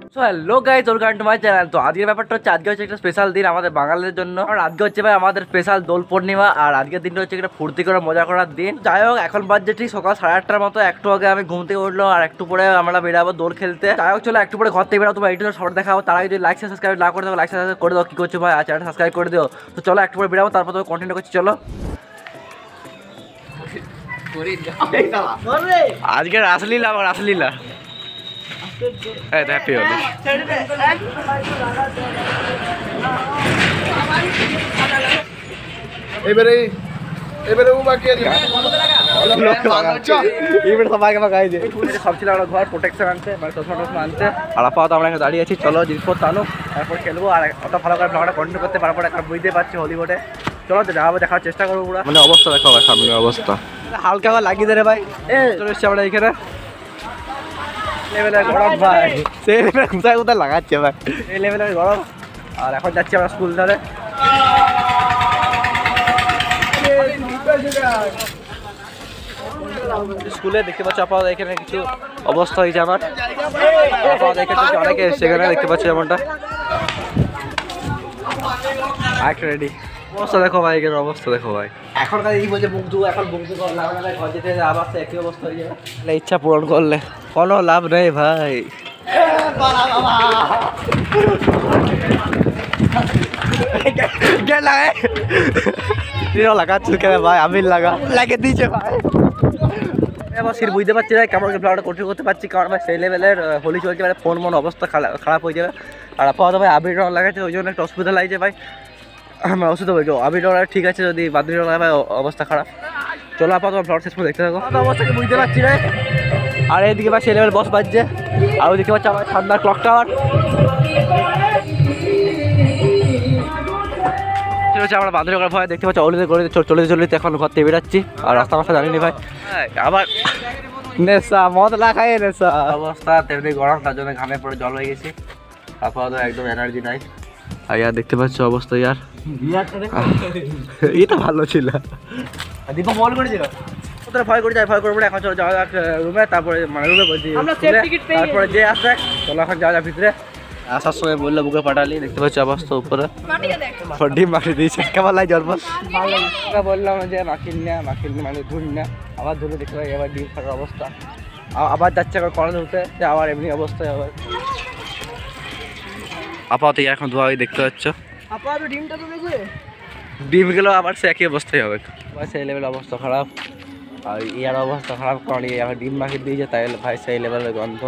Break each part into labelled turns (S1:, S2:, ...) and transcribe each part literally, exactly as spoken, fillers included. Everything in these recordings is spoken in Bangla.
S1: So hello guys, welcome to my channel. তো আজকের ব্যাপারটা হচ্ছে, আজকে হচ্ছে একটা স্পেশাল দিন আমাদের বাঙালিদের জন্য। আর আজকে হচ্ছে ভাই আমাদের স্পেশাল দোল পূর্ণিমা। আর আজকের দিনটা হচ্ছে একটা ফুর্তি করে মজা করার দিন। যাই হোক, এখন বাজছে ঠিক সকাল সাড়ে আটটার মতো। একটু আগে আমি ঘুম থেকে উঠলো, আর একটু পরে আমরা বেরাবো দোল খেলতে। যাই হোক, চলো একটু পরে ঘর থেকে বেরাবো, তোমার এইটুকু সবার দেখাবো। তারা যদি লাইক সাবস্ক্রাইব না করে দাও, লাইক সাবস্ক্রাইব করে দাও। কি করছো ভাই, চ্যানেলটা সাবস্ক্রাইব করে দিও। তো চলো একটু পরে বেরাবো, তারপর তো কন্টিনিউ করছি। চলো আজকে রাসলীলা, আমার রাসলীলা হ্যাপি হোলি।
S2: এবারে এবারে ও বাকি আছে
S1: সব ছিল আমরা ঘর প্রোটেকশন আনতে, মানে চশমা টশমা আনতে। আর আপাতত আমরা এখানে দাঁড়িয়ে আছি। চলো জিনিসপত্র আনো, তারপর খেলবো। আর অত ভালো করে ব্লগটা কন্টিনিউ করতে পারবো না, কারণ বুঝতে পারছি হলি বোর্ডে। চলো যাবো, দেখার চেষ্টা করবো পুরো। মানে অবস্থা দেখো ভাই, সামনের অবস্থা হালকা করে লাগিয়ে দেবে ভাই। এ চলে এসছি আমরা এখানে। লেভেলের গরম ভাই, সেই লেভেলে কোথায় কোথায় লাগাচ্ছে ভাই, এই লেভেলের গরম। আর এখন যাচ্ছি আমরা স্কুল ধরে। স্কুলে দেখতে পাচ্ছ আপাতত এখানে কিছু অবস্থা হয়েছে আমার। আপাতত এখানে অনেকে সেখানে দেখতে পাচ্ছ যেমনটা। আরেকটা রেডি অবস্থা দেখো ভাই, এখানে অবস্থা দেখো ভাই। এখনকার এই বলছে মুখ ধু, এখন মুখ ধু লাগানো ঘর যেতে আবার একই অবস্থা হয়ে যাবে। ইচ্ছা পূরণ করলে কোনো লাভ নেই ভাই। লাগাচ্ছ কেন ভাই, আমি লাগা লাগিয়ে দিয়েছে ভাই। এবার সির বুঝতে পারছি না কেমন ব্লগটা কন্টিনিউ করতে পারছি, কারণ ভাই সেই লেভেলের হোলি চলছে, মানে ফোন মন অবস্থা খারাপ হয়ে যাবে। আর আপাতত ভাই আবির রং লাগাচ্ছে, ওই জন্য একটা অসুবিধা লাগছে ভাই। আমার ওষুধ বলছো আবির রং ঠিক আছে, যদি বাদুরি রং লাগাবে অবস্থা খারাপ। চলো আপাতত ব্লগ শেষ করে দেখতে থাকো। অবস্থাকে বুঝতে পারছি না। আর এইদিকে ভাই সেই লেভেল বস বাজছে, আর ওইদিকে পাচ্ছে আমার ঠান্ডার ক্লক টাওয়ার। আমরা বাঁধরে করার ভয় দেখতে পাচ্ছি, অলিতে গলিতে চলিতে চলিতে এখন ঘর থেকে বেরাচ্ছি। আর রাস্তা মাস্তা জানিনি ভাই, আবার নেশা মদ না খাই নেশা অবস্থা তেমনি গরম, তার জন্য ঘামে পড়ে জল হয়ে গেছি। আপাতত একদম এনার্জি নাই। আর ইয়ার দেখতে পাচ্ছ অবস্থা, ইয়ার এটা ভালো ছিল। দীপক বল করেছিল তোরা ভয় করে যায়, ভয় করবো না। এখন চলো যাওয়া যাক রুমে, তারপরে মানে রুমে বলছি তারপরে যে আসবে। চলো এখন যাওয়া যাক ভিতরে। আসার সময় বললো বুকে পাঠালি, দেখতে পাচ্ছি অবস্থা উপরে ডিম মাখি দিয়েছে। কেমন লাগে জল বললাম যে মাখিল না, মাখিল মানে ধুন না, আবার ধুলে দেখতে পাই এবার ডিম ফাটার অবস্থা। আবার যাচ্ছে এখন কড়া ধুতে, আবার এমনি অবস্থায় আবার। আপাতত এখন ধোয়া দেখতে পাচ্ছ, ডিম গেলেও আবার সে একই অবস্থায় হবে। সেই লেভেল অবস্থা খারাপ। আর ইয়ার অবস্থা খারাপ, কারণ আবার ডিম মাখিয়ে দিয়েছে, তাই ভাই সেই লেভেলের গন্ধ।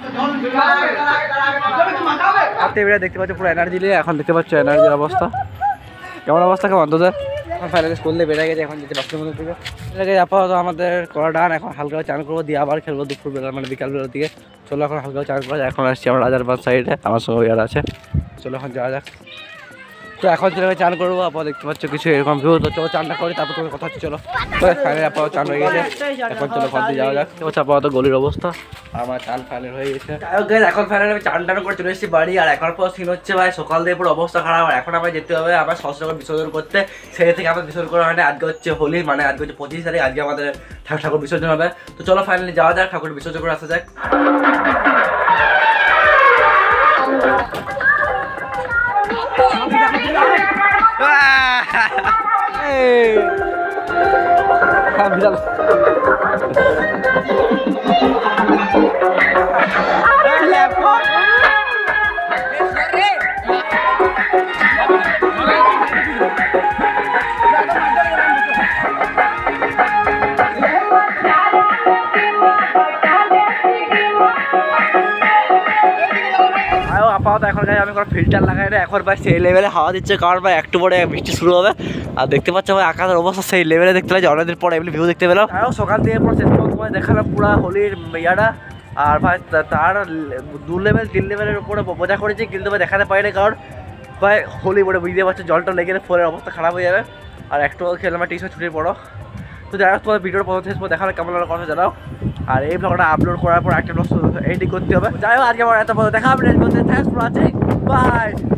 S1: দেখতে পাচ্ছ পুরো এনার্জি নিয়ে, এখন দেখতে পাচ্ছ এনার্জির অবস্থা কেমন অবস্থা কেমন তোদের। এখন ফাইনালি স্কুল দিয়ে বেড়ে গেছে, এখন যেতে বাথরুমের দিকে বেড়ে আপাতত আমাদের করা ডান। এখন হালকা চান করবো, দিয়ে আবার খেলবো দুপুর বেলা, মানে বিকাল বেলার দিকে। চলো এখন হালকা চান করা যায়। এখন আসছি আমরা রাজারবাগ সাইডে, আমার সঙ্গে ইয়ার আছে। চলো এখন যাওয়া যাক। তো এখন চলে চান করবো, আপাতত দেখতে পাচ্ছ কিছু এরকম ভিউ। তো চলো চানটা করি, তারপর তোমার কথা হচ্ছে। চলো ফাইনালি আপাতত চান হয়ে গেছে, এখন চলো ঘর দিয়ে যাওয়া যাক। হচ্ছে আপাতত গলির অবস্থা, আমার চান ফাইনাল হয়ে গেছে। এখন ফাইনালি আমি চান টান করে চলে এসেছি বাড়ি। আর এখন পর সিন হচ্ছে ভাই, সকাল দিয়ে পুরো অবস্থা খারাপ। আর এখন আমার যেতে হবে আমার সহস্র বিসর্জন করতে। সেই থেকে আমার বিসর্জন করা হয় না। আজকে হচ্ছে হোলি, মানে আজকে হচ্ছে পঁচিশ তারিখ, আজকে আমাদের ঠাকুর বিসর্জন হবে। তো চলো ফাইনালি যাওয়া যাক, ঠাকুর বিসর্জন করে আসা যাক। বিড়াল আপাতত এখন আমি কোনো ফিল্টার লাগাই না। এখন ভাই সেই লেভেলে হাওয়া দিচ্ছে, কারণ ভাই একটু পরে বৃষ্টি শুরু হবে। আর দেখতে পাচ্ছ ভাই আকাশের অবস্থা সেই লেভেলে দেখতে পাচ্ছি, অনেকদিন পরে এমনি ভিউ দেখতে পেলাম। আরও সকাল থেকে পর শেষ পর্যন্ত তোমায় দেখালাম পুরো হোলির ইয়াটা। আর ভাই তার দু লেভেল তিন লেভেলের উপরে মজা করেছি, কিন্তু ভাই দেখাতে পারি না, কারণ ভাই হোলি বলে বুঝতে পারছো জলটা লেগে গেলে ফোনের অবস্থা খারাপ হয়ে যাবে। আর একটু খেলে আমার টিউশন ছুটির পড়ো। তো যাই হোক, তোমার ভিডিওর প্রথম শেষ পর দেখালে কেমন লাগলো কথা জানাও। আর এই ব্লগটা আপলোড করার পর একটা ব্লগ এডিট করতে হবে। যাই হোক, আজকে আমার এত দেখা হবে। Thanks for watching, by.